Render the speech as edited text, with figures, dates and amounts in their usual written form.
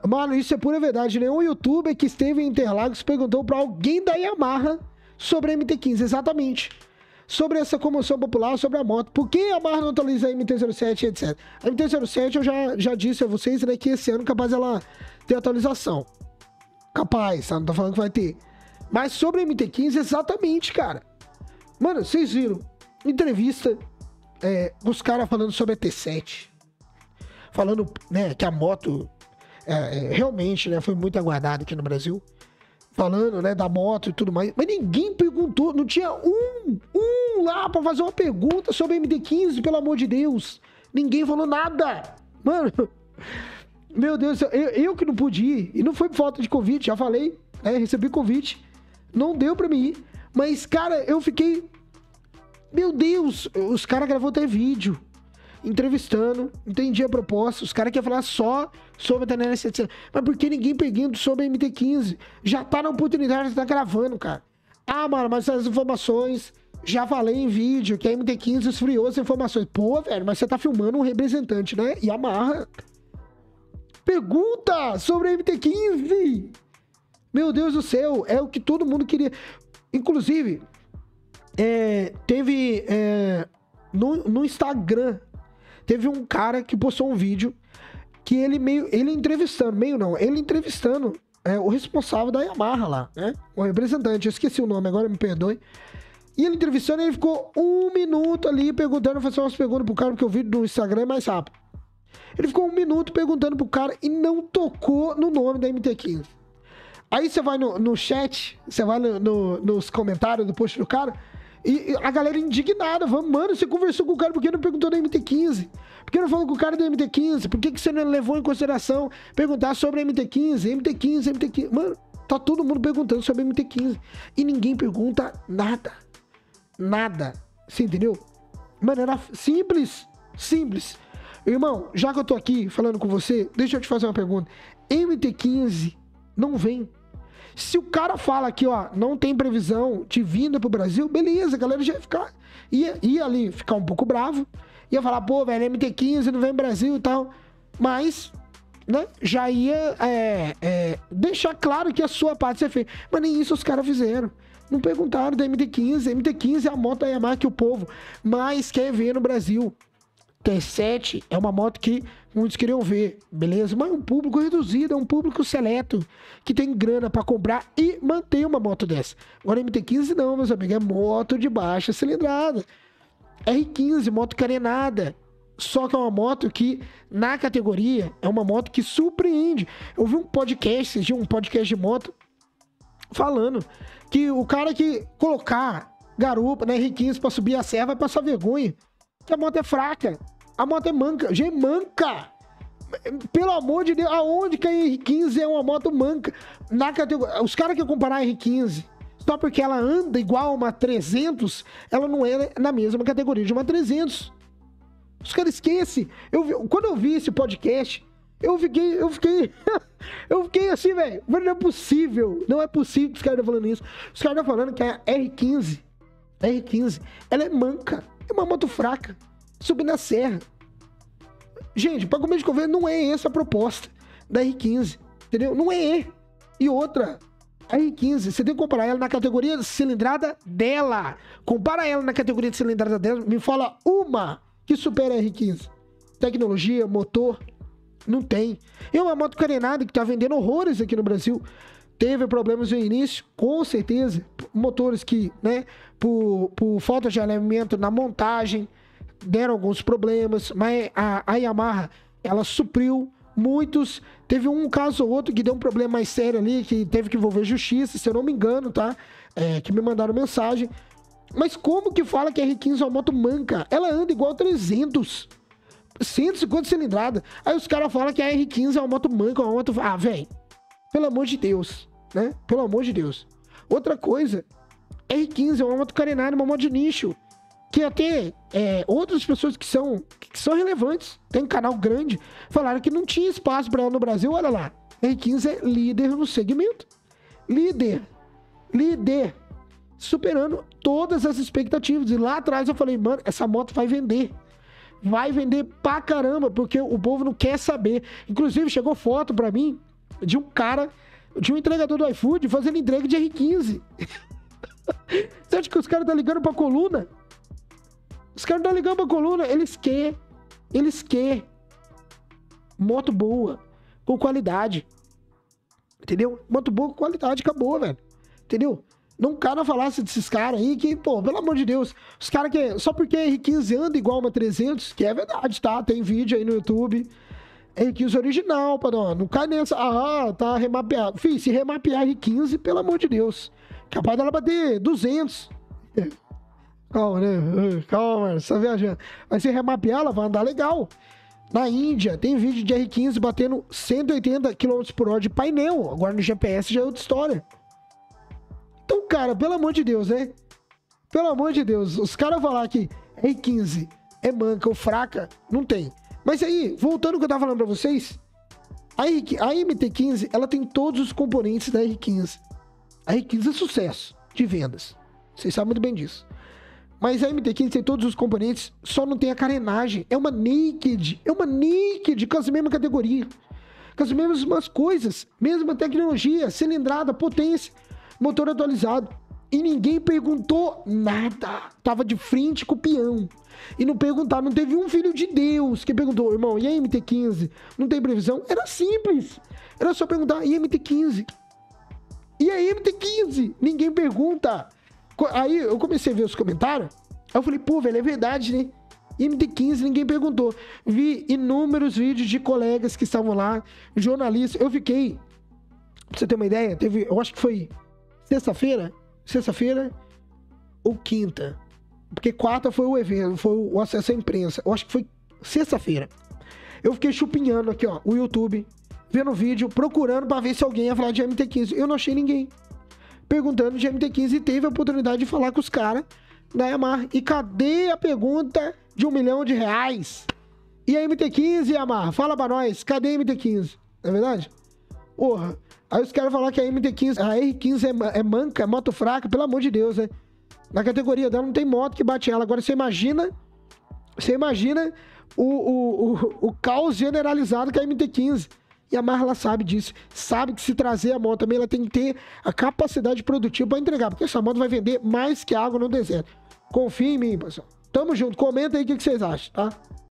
Mano, isso é pura verdade. Nenhum youtuber que esteve em Interlagos perguntou pra alguém da Yamaha sobre a MT-15. Exatamente. Sobre essa comoção popular, sobre a moto. Por que a Yamaha não atualiza a MT-07, etc. A MT-07 eu já disse a vocês, né, que esse ano capaz ela ter atualização. Capaz, tá? Não tô falando que vai ter. Mas sobre a MT-15, exatamente, cara. Mano, vocês viram entrevista os caras falando sobre a T7. Falando, né, que a moto realmente, né, foi muito aguardada aqui no Brasil. Falando, né, da moto e tudo mais. Mas ninguém perguntou, não tinha um lá pra fazer uma pergunta sobre a MT-15, pelo amor de Deus. Ninguém falou nada. Mano, meu Deus, eu que não pude ir, e não foi por falta de convite, já falei, né, recebi convite, não deu pra mim ir. Mas, cara, eu fiquei... Meu Deus, os caras gravou até vídeo, entrevistando, entendi a proposta, os caras querem falar só sobre a TNS 700, mas por que ninguém pergunta sobre a MT-15? Já tá na oportunidade de tá gravando, cara. Ah, mano, mas essas informações, já falei em vídeo que a MT-15 esfriou as informações. Pô, velho, mas você tá filmando um representante, né? Yamaha. Pergunta sobre a MT-15. Meu Deus do céu, é o que todo mundo queria. Inclusive, teve no Instagram, teve um cara que postou um vídeo que ele entrevistando o responsável da Yamaha lá, né? O representante, eu esqueci o nome agora, me perdoe. E ele entrevistando, ele ficou 1 minuto ali perguntando, fazendo umas perguntas pro cara, porque o vídeo do Instagram é mais rápido. Ele ficou 1 minuto perguntando pro cara e não tocou no nome da MT-15. Aí você vai no chat, você vai nos comentários do post do cara, e a galera indignada, mano, você conversou com o cara, por que não perguntou da MT-15? Por que não falou com o cara da MT-15? Por que você não levou em consideração perguntar sobre a MT-15? MT-15. Mano, tá todo mundo perguntando sobre a MT-15. E ninguém pergunta nada. Nada. Você entendeu? Mano, era simples. Simples. Irmão, já que eu tô aqui falando com você, deixa eu te fazer uma pergunta. MT-15 não vem. Se o cara fala que, ó, não tem previsão de vinda pro Brasil, beleza, a galera já ia ficar... Ia ali ficar um pouco bravo. Ia falar, pô, velho, MT-15 não vem pro Brasil e tal. Mas, né, já ia deixar claro que a sua parte você fez. Mas nem isso os caras fizeram. Não perguntaram da MT-15. MT-15 é a moto da Yamaha que o povo mais quer ver no Brasil. T7 é uma moto que muitos queriam ver, beleza? Mas é um público reduzido, é um público seleto, que tem grana pra comprar e manter uma moto dessa. Agora MT-15 não, meus amigos, é moto de baixa cilindrada. R15, moto carenada. Só que é uma moto que, na categoria, é uma moto que surpreende. Eu vi um podcast de moto, falando que o cara que colocar garupa na R15 pra subir a serra vai passar vergonha. Que a moto é fraca. A moto é manca. Gente, manca. Pelo amor de Deus, aonde que a R15 é uma moto manca? Na categoria... Os caras que comparar a R15, só porque ela anda igual a uma 300, ela não é na mesma categoria de uma 300. Os caras esquecem. Quando eu vi esse podcast, eu fiquei assim, velho. Não é possível. Não é possível que os caras estão falando isso. Os caras estão falando que a R15, ela é manca. É uma moto fraca. Subir na serra. Gente, para começo de conversa, não é essa a proposta da R15. Entendeu? Não é. E outra, a R15, você tem que comparar ela na categoria de cilindrada dela. Compara ela na categoria de cilindrada dela. Me fala uma que supera a R15. Tecnologia, motor, não tem. É uma moto carenada que tá vendendo horrores aqui no Brasil. Teve problemas no início, com certeza. Motores que, né, por falta de alinhamento na montagem, deram alguns problemas, mas a Yamaha, ela supriu muitos. Teve um caso ou outro que deu um problema mais sério ali, que teve que envolver justiça, se eu não me engano, tá? Que me mandaram mensagem. Mas como que fala que a R15 é uma moto manca? Ela anda igual 300. 150 cilindrada. Aí os caras falam que a R15 é uma moto manca, uma moto... Ah, velho. Pelo amor de Deus, né? Pelo amor de Deus. Outra coisa, R15 é uma moto carenada, uma moto de nicho. Que até outras pessoas que são relevantes, tem um canal grande, falaram que não tinha espaço para ela no Brasil. Olha lá, a R15 é líder no segmento. Líder. Superando todas as expectativas. E lá atrás eu falei, mano, essa moto vai vender. Vai vender pra caramba, porque o povo não quer saber. Inclusive, chegou foto pra mim de um cara, de um entregador do iFood fazendo entrega de R15. Você acha que os caras estão ligando pra coluna? Os caras estão ligando pra coluna, eles querem moto boa, com qualidade. Entendeu? Moto boa com qualidade, acabou, velho. Entendeu? Não cara falasse desses caras aí que, pô, pelo amor de Deus, os caras que, só porque a R15 anda igual uma 300, que é verdade, tá? Tem vídeo aí no YouTube. R15 original, não cai nessa, tá remapeado. Fih, se remapear R15, pelo amor de Deus, capaz dela bater 200. Calma, né? Calma, você tá viajando. Mas se remapear, ela vai andar legal. Na Índia, tem vídeo de R15 batendo 180 km por hora de painel. Agora no GPS já é outra história. Então, cara, pelo amor de Deus, né? Pelo amor de Deus, os caras falar que R15 é manca ou fraca, não tem. Mas aí, voltando ao que eu tava falando pra vocês, a MT-15, ela tem todos os componentes da R15. A R15 é sucesso de vendas. Vocês sabem muito bem disso. Mas a MT-15 tem todos os componentes, só não tem a carenagem. É uma naked com as mesmas categorias. Com as mesmas coisas, mesma tecnologia, cilindrada, potência, motor atualizado. E ninguém perguntou nada. Tava de frente com o peão. E não perguntaram, não teve um filho de Deus que perguntou, irmão, e a MT-15? Não tem previsão? Era simples. Era só perguntar, e a MT-15? E a MT-15? Ninguém pergunta. Aí eu comecei a ver os comentários, aí eu falei, pô, velho, é verdade, né? MT-15, ninguém perguntou. Vi inúmeros vídeos de colegas que estavam lá, jornalistas. Eu fiquei, pra você ter uma ideia, eu acho que foi sexta-feira ou quinta, porque quarta foi o evento, foi o acesso à imprensa. Eu acho que foi sexta-feira. Eu fiquei chupinhando aqui, ó, o YouTube, vendo o vídeo, procurando pra ver se alguém ia falar de MT-15. Eu não achei ninguém perguntando de MT-15 e teve a oportunidade de falar com os caras da Yamaha. E cadê a pergunta de R$1 milhão? E a MT-15, Yamaha? Fala pra nós, cadê a MT-15? Não é verdade? Porra. Aí os caras falaram que a MT-15, a R15 é manca, é moto fraca, pelo amor de Deus, né? Na categoria dela não tem moto que bate ela. Agora você imagina o caos generalizado que é a MT-15. E a Yamaha, ela sabe disso. Sabe que se trazer a moto também, ela tem que ter a capacidade produtiva para entregar. Porque essa moto vai vender mais que água no deserto. Confia em mim, pessoal. Tamo junto. Comenta aí o que vocês acham, tá?